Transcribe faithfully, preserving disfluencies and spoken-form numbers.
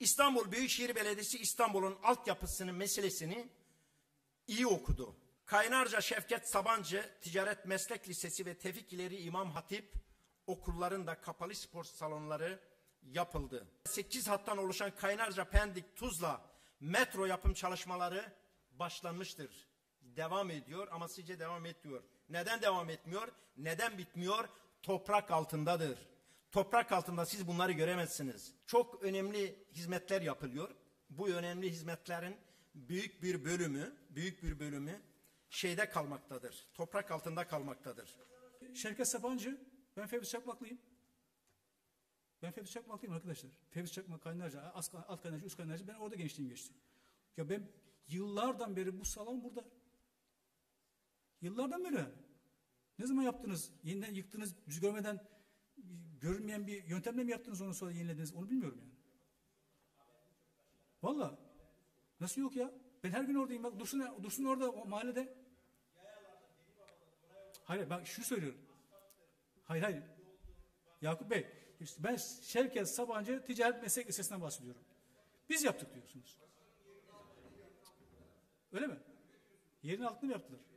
İstanbul Büyükşehir Belediyesi İstanbul'un altyapısının meselesini iyi okudu. Kaynarca Şevket Sabancı Ticaret Meslek Lisesi ve Tevfik İleri İmam Hatip okullarında kapalı spor salonları yapıldı. sekiz hattan oluşan Kaynarca Pendik Tuzla metro yapım çalışmaları başlanmıştır. Devam ediyor ama sizce devam etmiyor. Neden devam etmiyor? Neden bitmiyor? Toprak altındadır. Toprak altında siz bunları göremezsiniz. Çok önemli hizmetler yapılıyor. Bu önemli hizmetlerin büyük bir bölümü, büyük bir bölümü şeyde kalmaktadır. Toprak altında kalmaktadır. Şevket Sabancı, ben Fevzi Çakmaklıyım. Ben Fevzi Çakmaklıyım arkadaşlar. Fevzi Çakmak, Kaynarca, alt Kaynarca, üst Kaynarca, ben orada gençliğim geçti. Ya ben yıllardan beri bu salon burada. Yıllardan beri. Ne zaman yaptınız? Yeniden yıktınız, yüz görmeden görünmeyen bir yöntemle mi yaptınız, onu sonra yenilediniz? Onu bilmiyorum yani. Vallahi. Nasıl yok ya? Ben her gün oradayım. Bak Dursun, Dursun orada o mahallede. Hayır bak şunu söylüyorum. Hayır hayır. Yakup Bey, işte ben Şevket Sabancı Ticaret Meslek Lisesi'nden bahsediyorum. Biz yaptık diyorsunuz. Öyle mi? Yerin altını mı yaptılar?